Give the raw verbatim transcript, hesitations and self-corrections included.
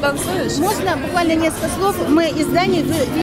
танцуешь? Можно буквально несколько слов? Мы из Дании, вы